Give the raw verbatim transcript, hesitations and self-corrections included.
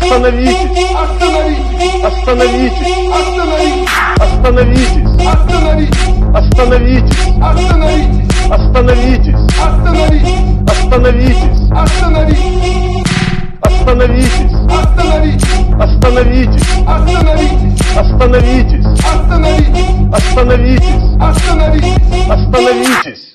Остановитесь! Остановитесь! Остановитесь! Остановитесь! Остановитесь! Остановитесь! Остановитесь! Остановитесь! Остановитесь! Остановитесь! Остановитесь! Остановитесь! Остановитесь! Остановитесь! Остановитесь!